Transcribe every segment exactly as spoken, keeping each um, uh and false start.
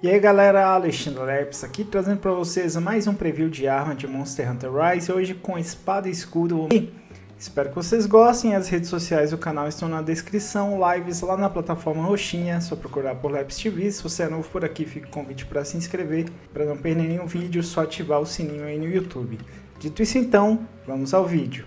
E aí galera, Alexandre Leps aqui trazendo para vocês mais um preview de arma de Monster Hunter Rise, hoje com espada e escudo. Espero que vocês gostem, as redes sociais do canal estão na descrição, lives lá na plataforma roxinha, só procurar por Leps T V. Se você é novo por aqui, fica o convite para se inscrever, para não perder nenhum vídeo, só ativar o sininho aí no YouTube. Dito isso então, vamos ao vídeo.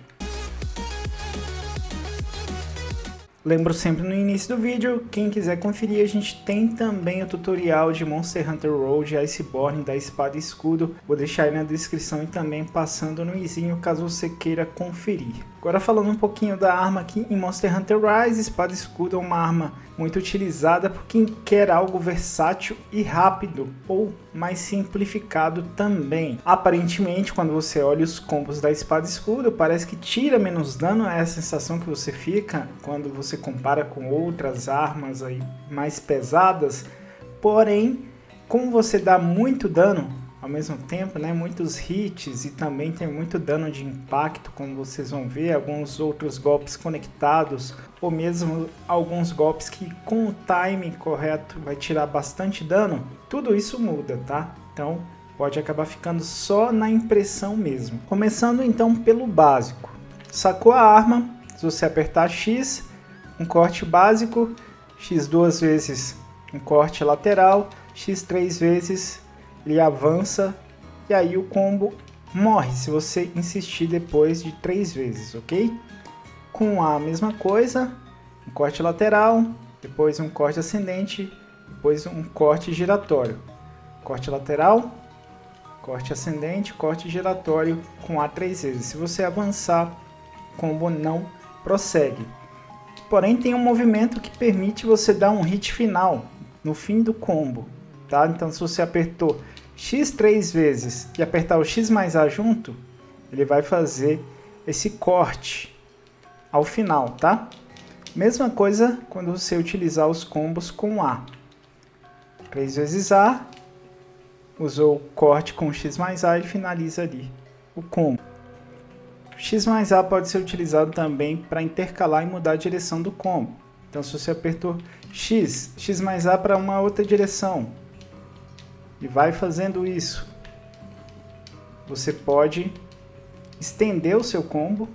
Lembro sempre no início do vídeo, quem quiser conferir, a gente tem também o tutorial de Monster Hunter Road Iceborne da espada e escudo. Vou deixar aí na descrição e também passando no izinho caso você queira conferir. Agora falando um pouquinho da arma aqui em Monster Hunter Rise, espada e escudo é uma arma muito utilizada por quem quer algo versátil e rápido, ou mais simplificado também. Aparentemente, quando você olha os combos da espada e escudo, parece que tira menos dano, é a sensação que você fica quando você compara com outras armas aí mais pesadas. Porém, como você dá muito dano ao mesmo tempo, né, muitos hits e também tem muito dano de impacto, como vocês vão ver, alguns outros golpes conectados, ou mesmo alguns golpes que com o time correto vai tirar bastante dano, tudo isso muda, tá? Então pode acabar ficando só na impressão mesmo. Começando então pelo básico. Sacou a arma, se você apertar X, um corte básico, X duas vezes um corte lateral, X três vezes ele avança e aí o combo morre se você insistir depois de três vezes, ok? Com a mesma coisa, um corte lateral, depois um corte ascendente, depois um corte giratório. Corte lateral, corte ascendente, corte giratório com A três vezes. Se você avançar, o combo não prossegue. Porém, tem um movimento que permite você dar um hit final no fim do combo, tá? Então, se você apertou X três vezes e apertar o X mais A junto, ele vai fazer esse corte ao final, tá? Mesma coisa quando você utilizar os combos com A. três vezes A, usou o corte com X mais A e finaliza ali o combo. X mais A pode ser utilizado também para intercalar e mudar a direção do combo. Então, se você apertou X, X mais A para uma outra direção, e vai fazendo isso, você pode estender o seu combo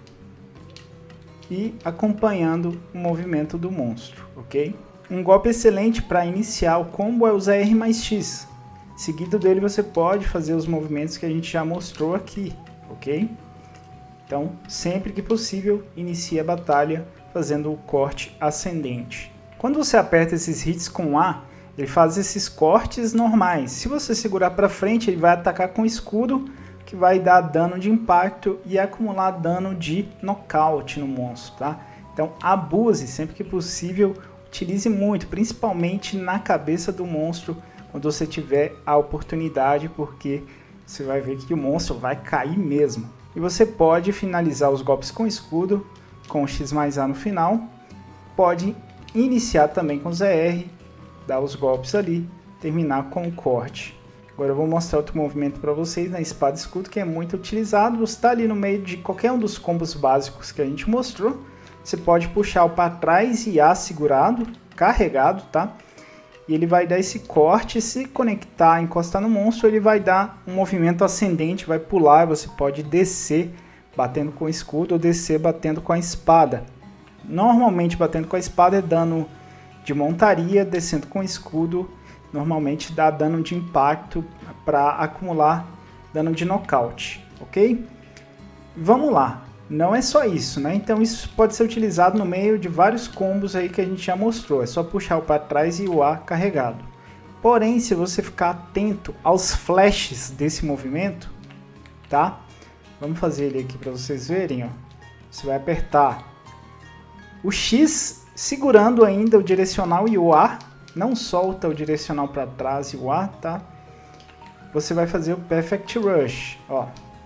e acompanhando o movimento do monstro, ok? Um golpe excelente para iniciar o combo é usar R mais X. Seguido dele você pode fazer os movimentos que a gente já mostrou aqui, ok? Então, sempre que possível, inicie a batalha fazendo o corte ascendente. Quando você aperta esses hits com A, ele faz esses cortes normais. Se você segurar para frente, ele vai atacar com escudo, que vai dar dano de impacto e acumular dano de nocaute no monstro, tá? Então abuse sempre que possível, utilize muito, principalmente na cabeça do monstro, quando você tiver a oportunidade, porque você vai ver que o monstro vai cair mesmo. E você pode finalizar os golpes com escudo, com X mais A no final, pode iniciar também com Z R, dar os golpes ali, terminar com o corte. Agora eu vou mostrar outro movimento para vocês na espada e escudo que é muito utilizado. Está ali no meio de qualquer um dos combos básicos que a gente mostrou. Você pode puxar o para trás e A segurado, carregado, tá? E ele vai dar esse corte, se conectar, encostar no monstro, ele vai dar um movimento ascendente, vai pular, você pode descer batendo com o escudo ou descer batendo com a espada. Normalmente batendo com a espada é dano de montaria, descendo com escudo, normalmente dá dano de impacto para acumular dano de nocaute, ok? Vamos lá, não é só isso, né? Então isso pode ser utilizado no meio de vários combos aí que a gente já mostrou, é só puxar o para trás e o A carregado. Porém, se você ficar atento aos flashes desse movimento, tá? Vamos fazer ele aqui para vocês verem, ó. Você vai apertar o X segurando ainda o direcional e o A, não solta o direcional para trás e o A, tá? Você vai fazer o Perfect Rush, ó.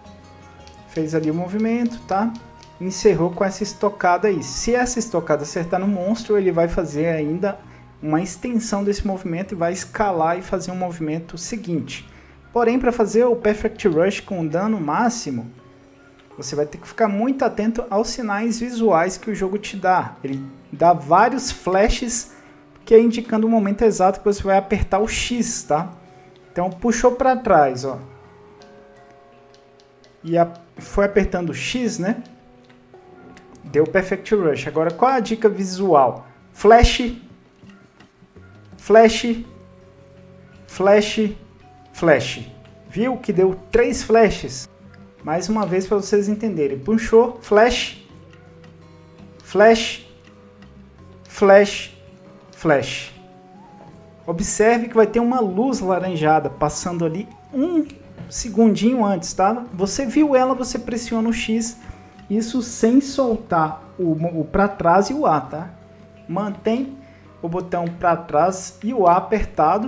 Fez ali o movimento, tá? Encerrou com essa estocada aí. Se essa estocada acertar no monstro, ele vai fazer ainda uma extensão desse movimento e vai escalar e fazer um movimento seguinte. Porém, para fazer o Perfect Rush com dano máximo, você vai ter que ficar muito atento aos sinais visuais que o jogo te dá. Ele dá vários flashes que é indicando o momento exato que você vai apertar o X, tá? Então puxou para trás, ó. E a, foi apertando o X, né? Deu Perfect Rush. Agora qual é a dica visual? Flash, flash, flash, flash. Viu que deu três flashes? Mais uma vez para vocês entenderem. Puxou, flash, flash, flash, flash. Observe que vai ter uma luz laranjada passando ali um segundinho antes, tá? Você viu ela, você pressiona o X, isso sem soltar o, o para trás e o A, tá? Mantém o botão para trás e o A apertado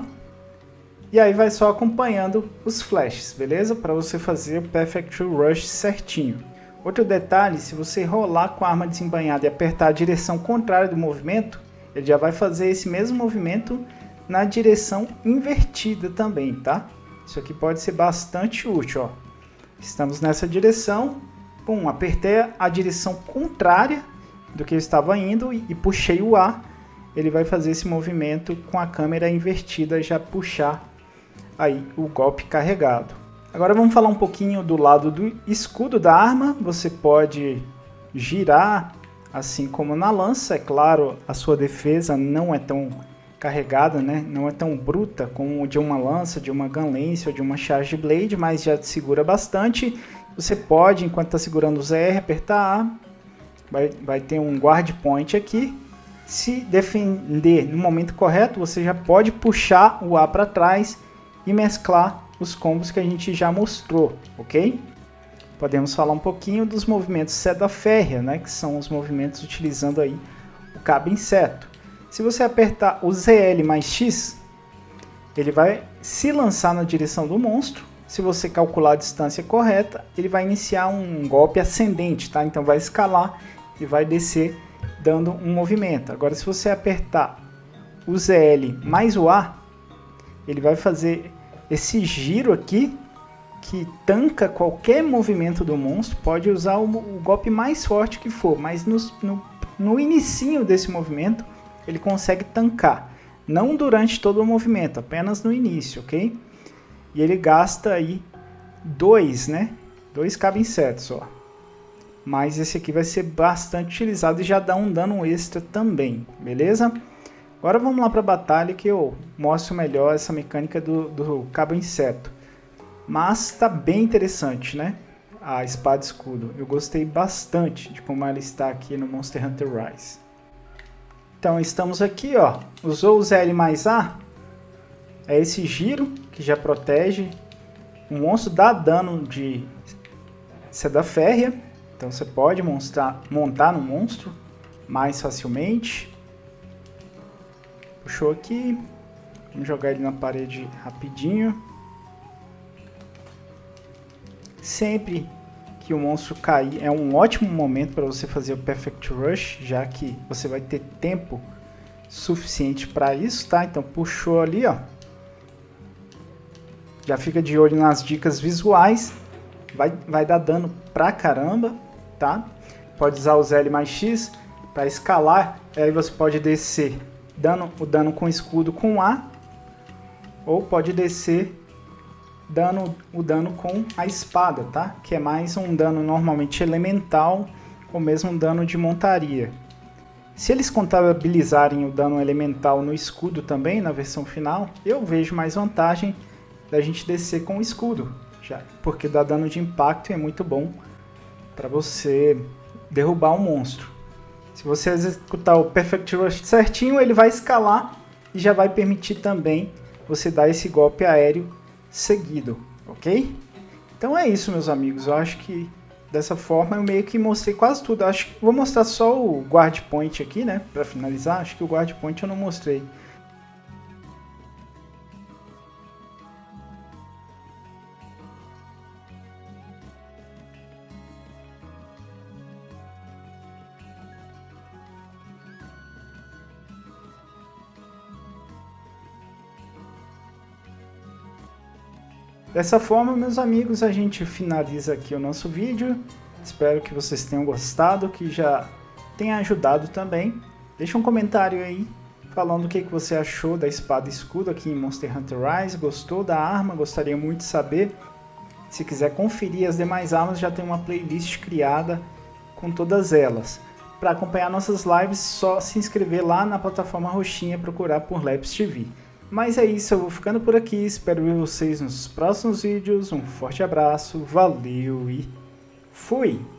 e aí vai só acompanhando os flashes, beleza? Para você fazer o Perfect Rush certinho. Outro detalhe, se você rolar com a arma desembainhada e apertar a direção contrária do movimento, ele já vai fazer esse mesmo movimento na direção invertida também, tá? Isso aqui pode ser bastante útil, ó. Estamos nessa direção, pum, apertei a direção contrária do que eu estava indo e, e puxei o A. Ele vai fazer esse movimento com a câmera invertida, já puxar aí o golpe carregado. Agora vamos falar um pouquinho do lado do escudo da arma. Você pode girar, assim como na lança. É claro, a sua defesa não é tão carregada, né? Não é tão bruta como de uma lança, de uma Gunlance ou de uma Charge Blade, mas já te segura bastante. Você pode, enquanto está segurando o Z R, apertar A, vai, vai ter um guard point aqui. Se defender no momento correto, você já pode puxar o A para trás e mesclar os combos que a gente já mostrou, ok? Podemos falar um pouquinho dos movimentos seda férrea, né? Que são os movimentos utilizando aí o cabo inseto. Se você apertar o Z L mais X, ele vai se lançar na direção do monstro. Se você calcular a distância correta, ele vai iniciar um golpe ascendente, tá? Então vai escalar e vai descer dando um movimento. Agora se você apertar o Z L mais o A, ele vai fazer esse giro aqui que tanca qualquer movimento do monstro. Pode usar o, o golpe mais forte que for, mas no, no, no inicinho desse movimento ele consegue tancar, não durante todo o movimento, apenas no início, ok? E ele gasta aí dois, né? Dois cabo insetos, ó. Mas esse aqui vai ser bastante utilizado e já dá um dano extra também, beleza? Agora vamos lá para a batalha que eu mostro melhor essa mecânica do, do cabo inseto. Mas tá bem interessante, né? A espada escudo. Eu gostei bastante de como ela está aqui no Monster Hunter Rise. Então estamos aqui, ó. Usou o Z L mais A. É esse giro que já protege. O monstro dá dano de seda férrea. Então você pode montar, montar no monstro mais facilmente. Puxou aqui. Vamos jogar ele na parede rapidinho. Sempre que o monstro cair é um ótimo momento para você fazer o Perfect Rush, já que você vai ter tempo suficiente para isso, tá? Então puxou ali, ó. Já fica de olho nas dicas visuais. Vai, vai dar dano pra caramba, tá? Pode usar o Z L mais X para escalar. Aí você pode descer dando o dano com escudo com A. Ou pode descer dando o dano com a espada, tá? Que é mais um dano normalmente elemental ou mesmo um dano de montaria. Se eles contabilizarem o dano elemental no escudo também, na versão final, eu vejo mais vantagem da gente descer com o escudo, já, porque dá dano de impacto e é muito bom para você derrubar um monstro. Se você executar o Perfect Rush certinho, ele vai escalar e já vai permitir também você dar esse golpe aéreo seguido, ok? Então é isso, meus amigos. Eu acho que dessa forma eu meio que mostrei quase tudo. Eu acho que vou mostrar só o guard point aqui, né? Para finalizar, acho que o guard point eu não mostrei. Dessa forma, meus amigos, a gente finaliza aqui o nosso vídeo. Espero que vocês tenham gostado, que já tenha ajudado também. Deixa um comentário aí falando o que, que você achou da espada e escudo aqui em Monster Hunter Rise, gostou da arma, gostaria muito de saber. Se quiser conferir as demais armas, já tem uma playlist criada com todas elas. Para acompanhar nossas lives, só se inscrever lá na plataforma roxinha, procurar por Labs T V. Mas é isso, eu vou ficando por aqui, espero ver vocês nos próximos vídeos, um forte abraço, valeu e fui!